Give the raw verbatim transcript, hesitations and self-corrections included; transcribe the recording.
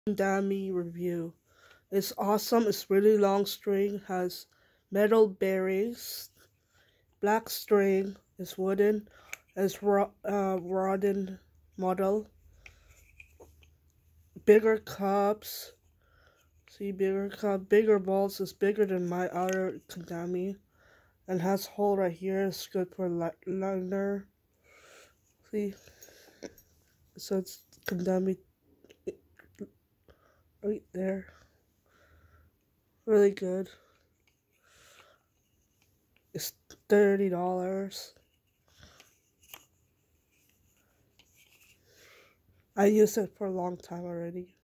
Kendama review. It's awesome. It's really long string. Has metal bearings. Black string. It's wooden. It's ro uh, rodden model. Bigger cups. See, bigger cup. Bigger balls. It's bigger than my other Kendama. And has hole right here. It's good for liner. See, so it's Kendama right there. Really good. It's thirty dollars. I used it for a long time already.